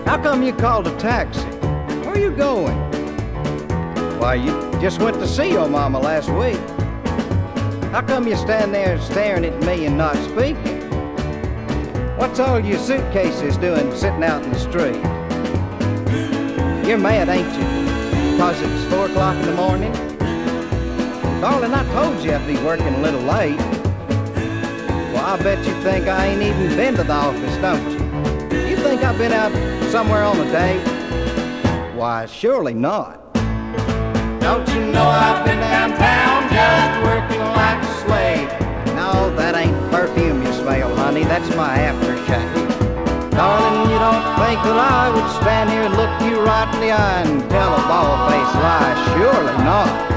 How come you called a taxi? Where are you going? Why, you just went to see your mama last week. How come you stand there staring at me and not speaking? What's all your suitcases doing sitting out in the street? You're mad, ain't you? Because it's 4 o'clock in the morning? Darling, I told you I'd be working a little late. Well, I bet you think I ain't even been to the office, don't you? You think I've been out somewhere on a date? Why, surely not. Don't you know I've been downtown just working like a slave? No, that ain't perfume you smell, honey, that's my aftershave. Darling, you don't think that I would stand here and look you right in the eye and tell a bald-faced lie? Surely not.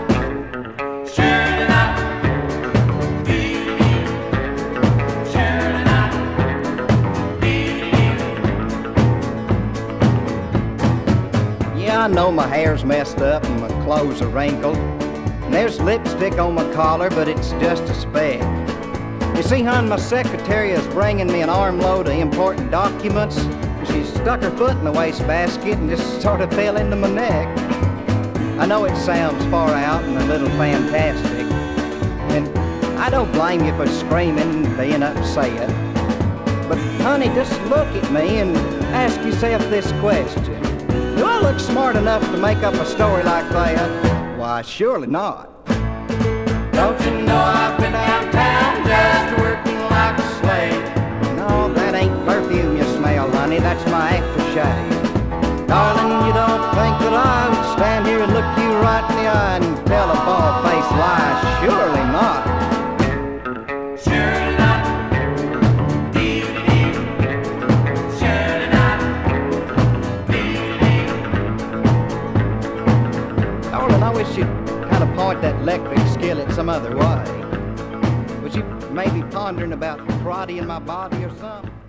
I know my hair's messed up and my clothes are wrinkled, and there's lipstick on my collar, but it's just a speck. You see, hon, my secretary is bringing me an armload of important documents, and she stuck her foot in the wastebasket and just sort of fell into my neck. I know it sounds far out and a little fantastic, and I don't blame you for screaming and being upset. But, honey, just look at me and ask yourself this question. Do I look smart enough to make up a story like that? Why, surely not. Don't you know I've been downtown just working like a slave? No, that ain't perfume you smell, honey, that's my aftershave. Darling, you don't think that I would stand here and look you right in the eye and tell a bald-faced lie? Surely not. I wish you'd kind of point that electric skillet some other way. Was you maybe pondering about karate in my body or something?